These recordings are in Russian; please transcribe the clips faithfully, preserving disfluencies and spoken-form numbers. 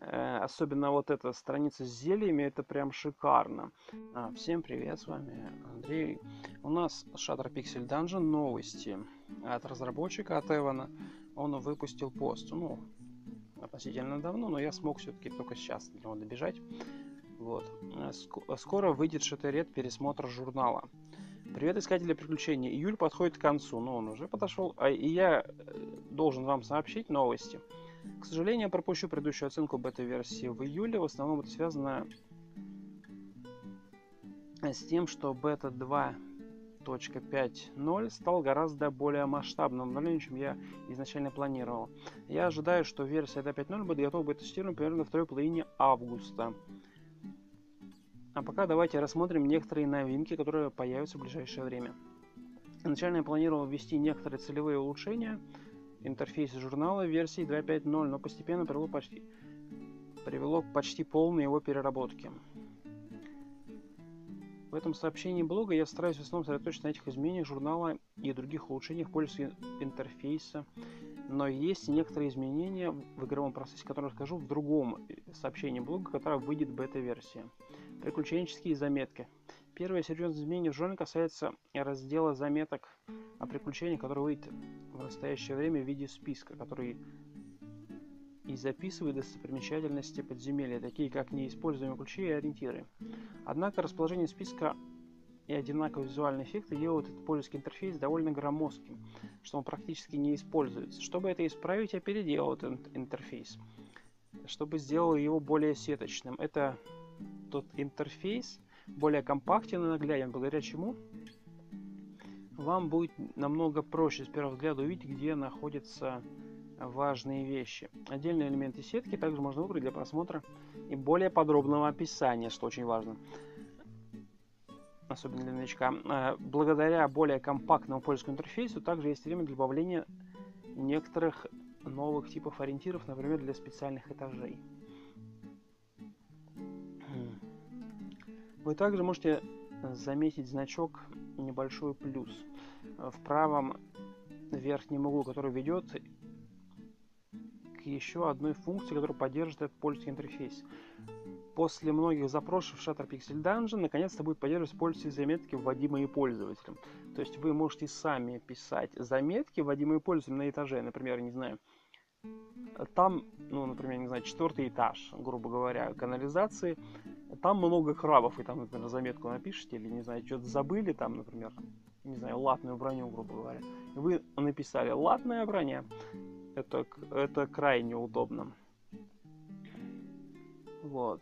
Э, особенно вот эта страница с зельями, это прям шикарно. А, всем привет, с вами Андрей. У нас Shutter Pixel Dungeon новости от разработчика, от Эвана. Он выпустил пост, ну, относительно давно, но я смог все-таки только сейчас до него добежать. Вот. Скоро выйдет шаттерет пересмотр журнала. Привет, искатели приключений. Июль подходит к концу, но он уже подошел, а и я должен вам сообщить новости. К сожалению, я пропущу предыдущую оценку бета-версии в июле. В основном это связано с тем, что бета два точка пять ноль стал гораздо более масштабным обновлением, чем я изначально планировал. Я ожидаю, что версия два точка пять ноль будет готова быть тестирована примерно на второй половине августа. А пока давайте рассмотрим некоторые новинки, которые появятся в ближайшее время. Изначально я планировал ввести некоторые целевые улучшения интерфейса журнала версии два точка пять ноль, но постепенно привело, почти, привело к почти полной его переработке. В этом сообщении блога я стараюсь в основном сосредоточиться на этих изменениях журнала и других улучшениях пользовательского интерфейса, но есть и некоторые изменения в игровом процессе, которые расскажу в другом сообщении блога, которое выйдет бета-версия. Приключенческие заметки. Первое серьезное изменение в журнале касается раздела заметок о приключениях, который выйдет в настоящее время в виде списка, который и записывает достопримечательности подземелья, такие как неиспользуемые ключи и ориентиры. Однако расположение списка и одинаковые визуальные эффекты делают этот пользовательский интерфейс довольно громоздким, что он практически не используется. Чтобы это исправить, я переделал этот интерфейс, чтобы сделал его более сеточным. Это тот интерфейс более компактен и нагляден, благодаря чему вам будет намного проще с первого взгляда увидеть, где находятся важные вещи. Отдельные элементы сетки также можно выбрать для просмотра и более подробного описания, что очень важно, особенно для новичка. Благодаря более компактному пользовательскому интерфейсу также есть время для добавления некоторых новых типов ориентиров, например, для специальных этажей. Вы также можете заметить значок небольшой плюс в правом верхнем углу, который ведет к еще одной функции, которая поддерживает этот пользовательский интерфейс. После многих запросов в Shutter Pixel Dungeon наконец-то будет поддерживать пользовательские заметки, вводимые пользователем. То есть вы можете сами писать заметки, вводимые пользователем на этаже, например, не знаю, там, ну, например, не знаю, четвертый этаж, грубо говоря, канализации, там много крабов, и там, например, заметку напишите, или, не знаю, что-то забыли, там, например, не знаю, латную броню, грубо говоря. Вы написали латная броня, это, это крайне удобно. Вот.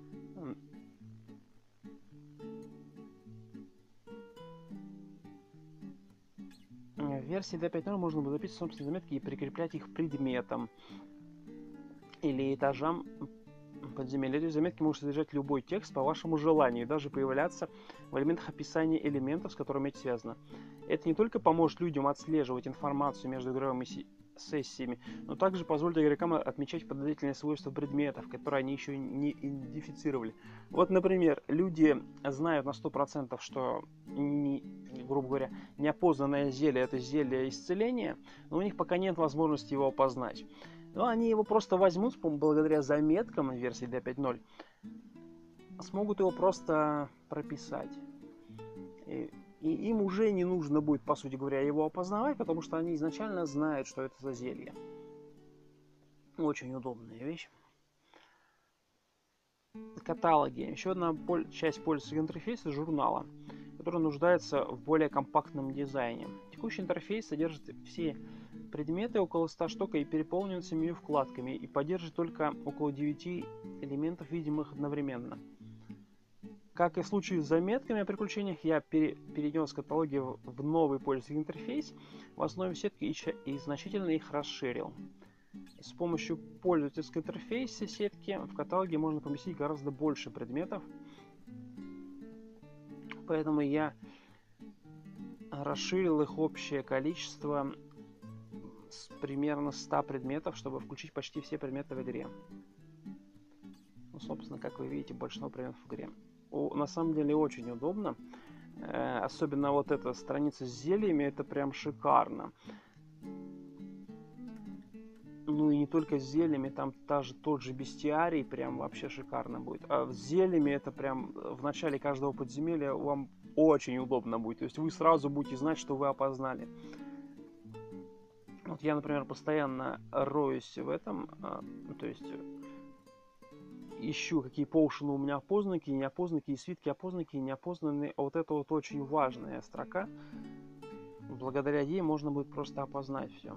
В версии два точка пять ноль можно было записывать собственные заметки и прикреплять их к предметам или этажам подземелья. Эти заметки могут содержать любой текст по вашему желанию и даже появляться в элементах описания элементов, с которыми это связано. Это не только поможет людям отслеживать информацию между игровыми сессиями, но также позволит игрокам отмечать подозрительные свойства предметов, которые они еще не идентифицировали. Вот, например, люди знают на сто процентов, что, не, грубо говоря, неопознанное зелье — это зелье исцеления, но у них пока нет возможности его опознать. Но они его просто возьмут благодаря заметкам версии два точка пять ноль, смогут его просто прописать. И, и им уже не нужно будет, по сути говоря, его опознавать, потому что они изначально знают, что это за зелье. Очень удобная вещь. Каталоги. Еще одна часть пользовательского интерфейса журнала, который нуждается в более компактном дизайне. Текущий интерфейс содержит все предметы, около ста штук, и переполнен семью вкладками, и поддерживает только около девяти элементов, видимых одновременно. Как и в случае с заметками о приключениях, я пере перенес каталоги в, в новый пользовательский интерфейс в основе сетки и, и значительно их расширил. С помощью пользовательского интерфейса сетки в каталоге можно поместить гораздо больше предметов, поэтому я расширил их общее количество с примерно ста предметов, чтобы включить почти все предметы в игре. Ну, собственно, как вы видите, большинство предметов в игре. О, на самом деле очень удобно. Э, особенно вот эта страница с зельями, это прям шикарно. Ну и не только с зельями, там даже тот же бестиарий прям вообще шикарно будет. А с зельями это прям в начале каждого подземелья вам очень удобно будет. То есть вы сразу будете знать, что вы опознали. Вот я, например, постоянно роюсь в этом, а, то есть ищу, какие поушены у меня опознаны, какие неопознаны, какие свитки опознаны, какие неопознаны. А вот это вот очень важная строка. Благодаря ей можно будет просто опознать все.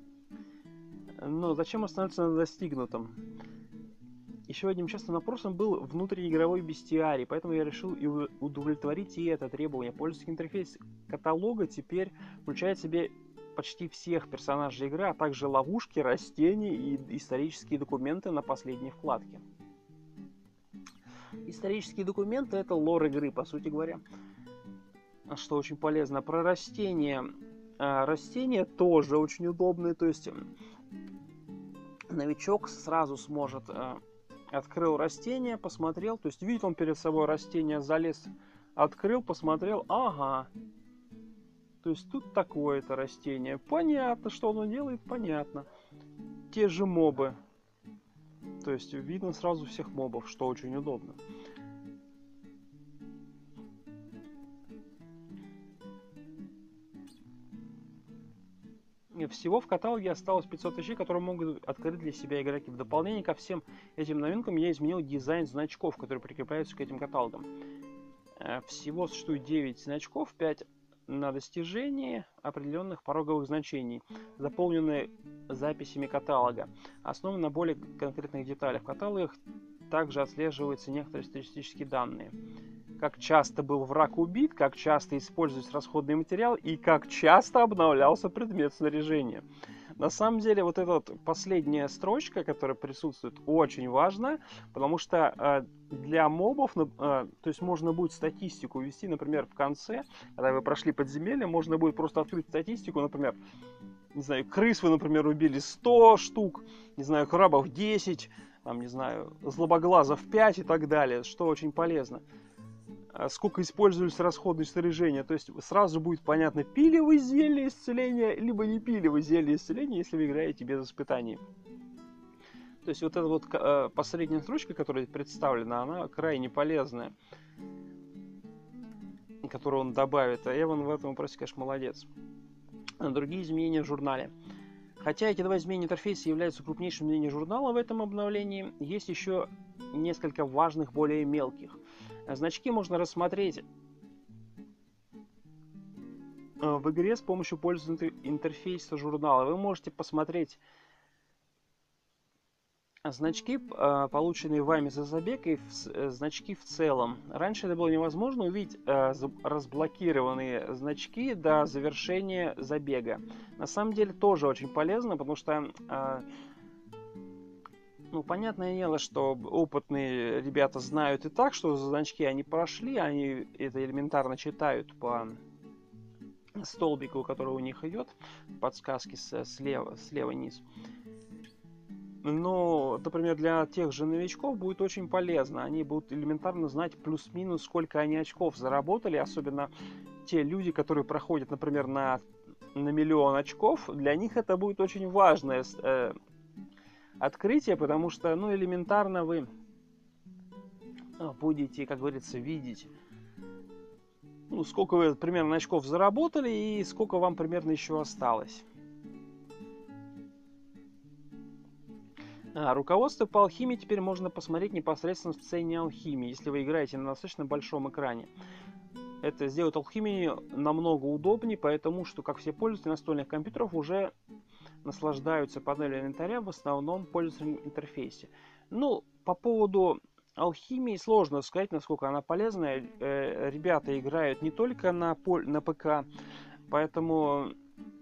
Но зачем остановиться на достигнутом? Еще одним частым вопросом был внутриигровой бестиарий, поэтому я решил и удовлетворить и это требование. Пользовательский интерфейс каталога теперь включает в себе почти всех персонажей игры, а также ловушки, растения и исторические документы на последней вкладке. Исторические документы — это лор игры, по сути говоря, что очень полезно. Про растения. Растения тоже очень удобные, то есть новичок сразу сможет, открыл растение, посмотрел, то есть видит он перед собой растение, залез, открыл, посмотрел, ага, то есть тут такое-то растение, понятно, что оно делает, понятно. Те же мобы, то есть видно сразу всех мобов, что очень удобно. Всего в каталоге осталось пятьсот вещей, которые могут открыть для себя игроки. В дополнение ко всем этим новинкам я изменил дизайн значков, которые прикрепляются к этим каталогам. Всего существует девять значков, пять на достижение определенных пороговых значений, заполненные записями каталога, основаны на более конкретных деталях. В каталогах также отслеживаются некоторые статистические данные. Как часто был враг убит, как часто используется расходный материал и как часто обновлялся предмет снаряжения. На самом деле, вот эта вот последняя строчка, которая присутствует, очень важна, потому что э, для мобов, э, то есть можно будет статистику ввести, например, в конце, когда вы прошли подземелье, можно будет просто открыть статистику, например, не знаю, крыс вы, например, убили сто штук, не знаю, крабов десять, там, не знаю, злобоглазов пять и так далее, что очень полезно. Сколько использовались расходные снаряжения. То есть сразу будет понятно, пили вы зелье исцеления, либо не пили вы зелье исцеления, если вы играете без испытаний. То есть вот эта вот э, последняя строчка, которая представлена, она крайне полезная, которую он добавит. А Эван в этом вопросе, конечно, молодец. Другие изменения в журнале. Хотя эти два изменения интерфейса являются крупнейшим изменением журнала в этом обновлении, есть еще несколько важных, более мелких. Значки можно рассмотреть в игре с помощью пользовательского интерфейса журнала. Вы можете посмотреть значки, полученные вами за забег, и значки в целом. Раньше это было невозможно увидеть разблокированные значки до завершения забега. На самом деле тоже очень полезно, потому что... Ну, понятное дело, что опытные ребята знают и так, что за значки они прошли, они это элементарно читают по столбику, который у них идет, подсказки слева, слева вниз. Но, например, для тех же новичков будет очень полезно. Они будут элементарно знать плюс-минус, сколько они очков заработали, особенно те люди, которые проходят, например, на, на миллион очков. Для них это будет очень важное э, открытие, потому что, ну, элементарно вы будете, как говорится, видеть, ну, сколько вы примерно очков заработали и сколько вам примерно еще осталось. А, руководство по алхимии теперь можно посмотреть непосредственно в сцене алхимии, если вы играете на достаточно большом экране. Это сделает алхимию намного удобнее, потому что, как все пользователи настольных компьютеров, уже наслаждаются панелью инвентаря в основном пользовательском интерфейсе. Ну, по поводу алхимии сложно сказать, насколько она полезная. Э, ребята играют не только на, на ПК, поэтому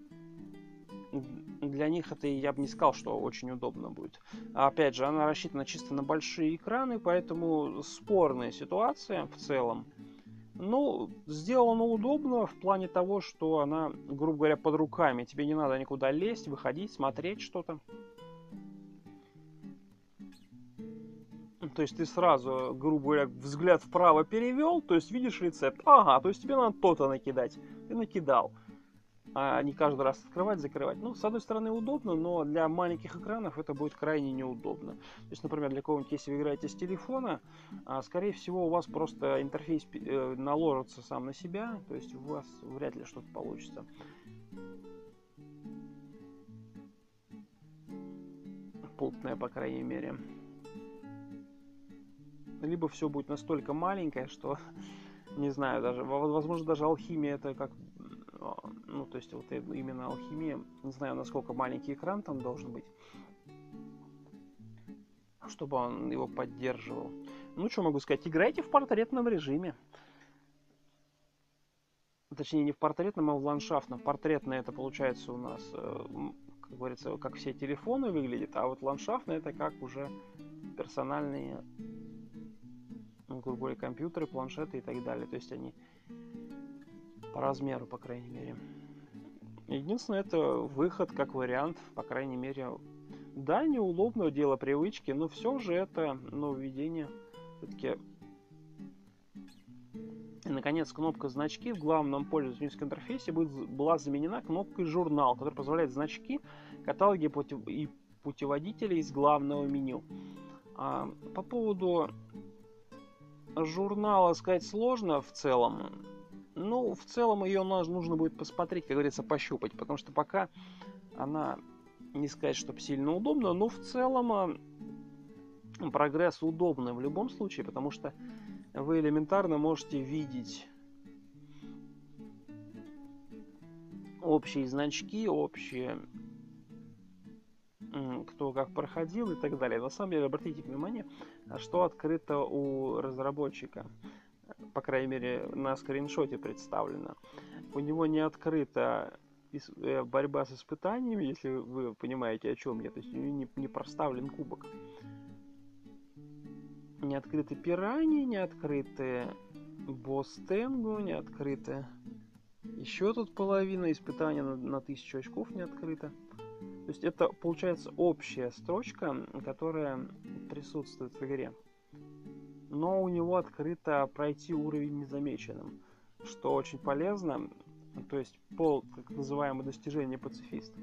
для них это, я бы не сказал, что очень удобно будет. А опять же, она рассчитана чисто на большие экраны, поэтому спорная ситуация в целом. Ну, сделано удобно в плане того, что она, грубо говоря, под руками. Тебе не надо никуда лезть, выходить, смотреть что-то. То есть ты сразу, грубо говоря, взгляд вправо перевел, то есть видишь рецепт. Ага, то есть тебе надо то-то накидать. Ты накидал. а не каждый раз открывать, закрывать. Ну, с одной стороны, удобно, но для маленьких экранов это будет крайне неудобно. То есть, например, для кого-нибудь, если вы играете с телефона, скорее всего, у вас просто интерфейс наложится сам на себя, то есть у вас вряд ли что-то получится. Путное, по крайней мере. Либо все будет настолько маленькое, что, не знаю, даже, возможно, даже алхимия это как... Ну, то есть, вот именно алхимия, не знаю, насколько маленький экран там должен быть, чтобы он его поддерживал. Ну, что могу сказать, играйте в портретном режиме. Точнее, не в портретном, а в ландшафтном. Портретное это получается у нас, как говорится, как все телефоны выглядят, а вот ландшафтное это как уже персональные, ну, грубо говоря, компьютеры, планшеты и так далее. То есть они по размеру, по крайней мере. Единственное, это выход как вариант, по крайней мере. Да, неудобно, дело привычки, но все же это нововведение. Все-таки. И, наконец, кнопка «Значки» в главном пользовательском интерфейсе будет, была заменена кнопкой «Журнал», которая позволяет значки, каталоги и путеводители из главного меню. А, по поводу журнала сказать сложно в целом. Ну, в целом ее нужно будет посмотреть, как говорится, пощупать, потому что пока она, не сказать, чтобы сильно удобна, но в целом прогресс удобный в любом случае, потому что вы элементарно можете видеть общие значки, общие, кто как проходил и так далее. На самом деле, обратите внимание, что открыто у разработчика. По крайней мере, на скриншоте представлено. У него не открыта борьба с испытаниями, если вы понимаете, о чем я. То есть у него не, не проставлен кубок. Не открыты пираньи, не открыты босс Тенгу, не открыты еще тут половина испытания на, на тысячу очков не открыта. То есть это получается общая строчка, которая присутствует в игре. Но у него открыто пройти уровень незамеченным, что очень полезно. То есть по так называемому достижению пацифиста.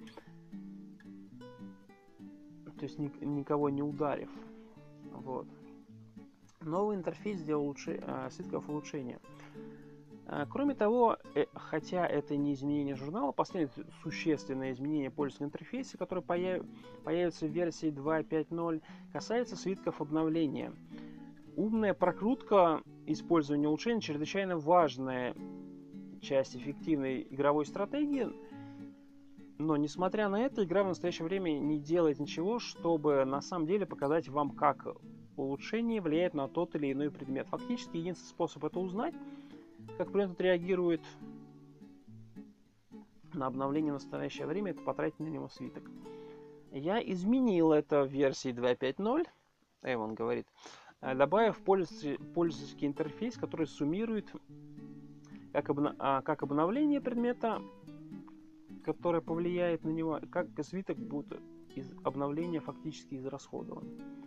То есть ни, никого не ударив. Вот. Новый интерфейс сделал улучш... свитков улучшения. Кроме того, хотя это не изменение журнала, последнее существенное изменение пользовательского интерфейса, которое появ... появится в версии два точка пять точка ноль, касается свитков обновления. Умная прокрутка использования улучшений чрезвычайно важная часть эффективной игровой стратегии, но несмотря на это, игра в настоящее время не делает ничего, чтобы на самом деле показать вам, как улучшение влияет на тот или иной предмет. Фактически единственный способ это узнать, как предмет реагирует на обновление в настоящее время, это потратить на него свиток. Я изменил это в версии два точка пять точка ноль, Эван говорит, добавив пользовательский интерфейс, который суммирует как, обна... как обновление предмета, которое повлияет на него, как свиток будет из обновления фактически израсходован.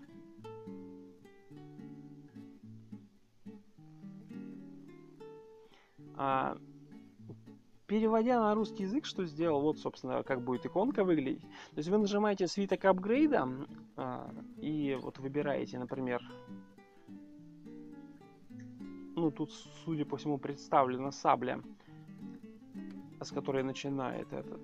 А, переводя на русский язык, что сделал, вот, собственно, как будет иконка выглядеть. То есть вы нажимаете свиток апгрейда а, и вот выбираете, например, ну, тут, судя по всему, представлена сабля, с которой начинает этот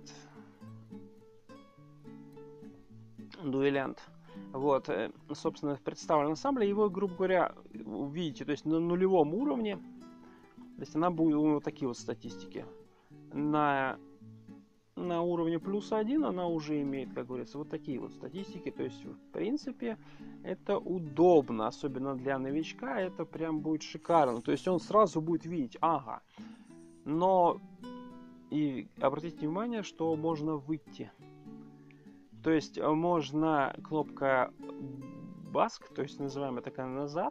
дуэлянт. Вот, собственно, представлена сабля, его, грубо говоря, увидите, то есть на нулевом уровне. То есть она будет вот такие вот статистики. На, на уровне плюс один она уже имеет, как говорится, вот такие вот статистики. То есть, в принципе, это удобно. Особенно для новичка это прям будет шикарно. То есть он сразу будет видеть, ага. Но и обратите внимание, что можно выйти. То есть можно кнопка баск, то есть называемая такая назад,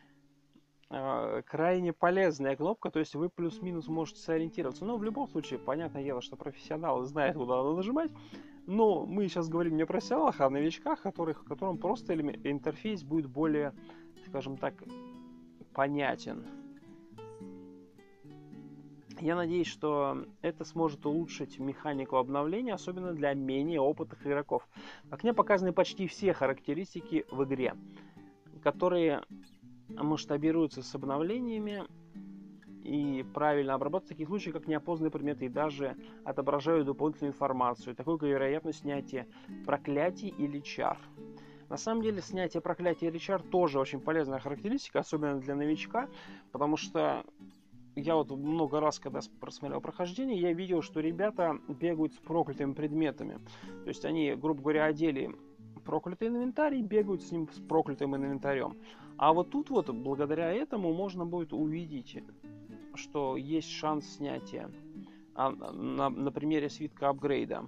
крайне полезная кнопка, то есть вы плюс-минус можете сориентироваться. Но в любом случае, понятное дело, что профессионалы знают, куда надо нажимать. Но мы сейчас говорим не о профессионалах, а о новичках, которых, которым просто интерфейс будет более, скажем так, понятен. Я надеюсь, что это сможет улучшить механику обновления, особенно для менее опытных игроков. В окне показаны почти все характеристики в игре, которые масштабируются с обновлениями и правильно обрабатывают такие случаи, как неопознанные предметы, и даже отображают дополнительную информацию, такую как вероятность снятия проклятий или чар. На самом деле, снятие проклятия или чар тоже очень полезная характеристика, особенно для новичка, потому что я вот много раз, когда просмотрел прохождение, я видел, что ребята бегают с проклятыми предметами. То есть они, грубо говоря, одели проклятый инвентарь и бегают с ним с проклятым инвентарем. А вот тут вот, благодаря этому, можно будет увидеть, что есть шанс снятия а, на, на примере свитка апгрейда.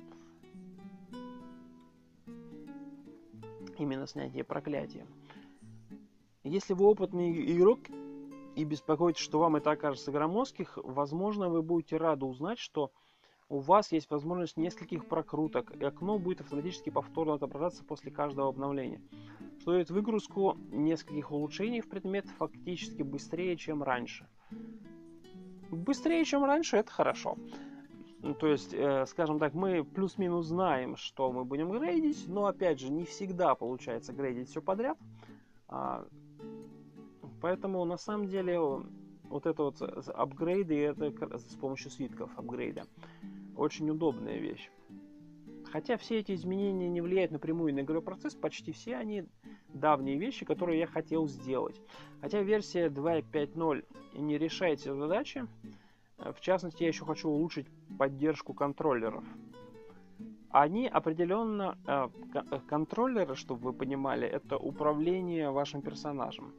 Именно снятие проклятия. Если вы опытный игрок и беспокоитесь, что вам это окажется громоздких, возможно, вы будете рады узнать, что у вас есть возможность нескольких прокруток, и окно будет автоматически повторно отображаться после каждого обновления, что дает выгрузку нескольких улучшений в предмет фактически быстрее, чем раньше. Быстрее, чем раньше, это хорошо. То есть, э, скажем так, мы плюс-минус знаем, что мы будем грейдить, но, опять же, не всегда получается грейдить все подряд. А, поэтому, на самом деле, вот это вот апгрейды, это с помощью свитков апгрейда, очень удобная вещь. Хотя все эти изменения не влияют напрямую на игровой процесс, почти все они давние вещи, которые я хотел сделать. Хотя версия два точка пять ноль не решает все задачи. В частности, я еще хочу улучшить поддержку контроллеров. Они определенно... Э, контроллеры, чтобы вы понимали, это управление вашим персонажем.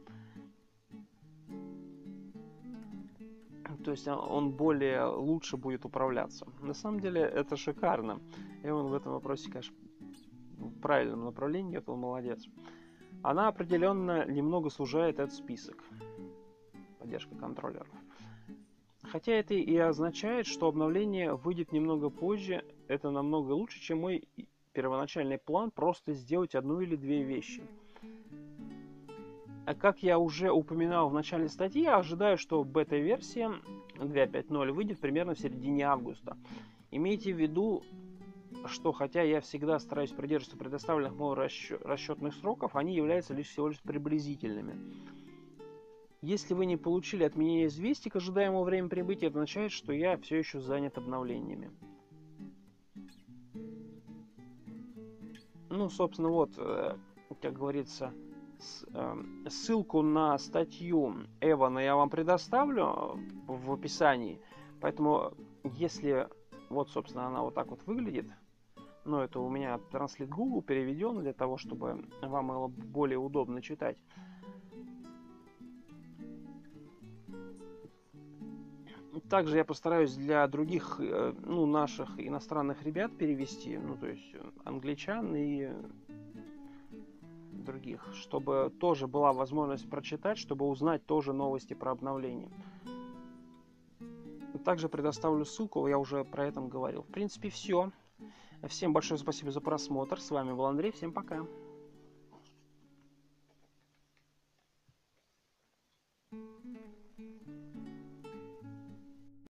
То есть он более лучше будет управляться. На самом деле это шикарно. И он в этом вопросе, конечно, в правильном направлении, это он молодец. Она определенно немного сужает этот список. Поддержка контроллеров. Хотя это и означает, что обновление выйдет немного позже. Это намного лучше, чем мой первоначальный план просто сделать одну или две вещи. А как я уже упоминал в начале статьи, я ожидаю, что бета-версия два точка пять ноль выйдет примерно в середине августа. Имейте в виду, что хотя я всегда стараюсь придерживаться предоставленных мной расчетных сроков, они являются лишь всего лишь приблизительными. Если вы не получили от меня известий к ожидаемому времени прибытия, это означает, что я все еще занят обновлениями. Ну, собственно, вот, как говорится, ссылку на статью Эвана я вам предоставлю в описании. Поэтому, если, вот, собственно, она вот так вот выглядит, ну, это у меня Translate Google переведен для того, чтобы вам было более удобно читать. Также я постараюсь для других, ну, наших иностранных ребят перевести, ну, то есть англичан и других, чтобы тоже была возможность прочитать, чтобы узнать тоже новости про обновление. Также предоставлю ссылку, я уже про это говорил. В принципе, все. Всем большое спасибо за просмотр. С вами был Андрей. Всем пока.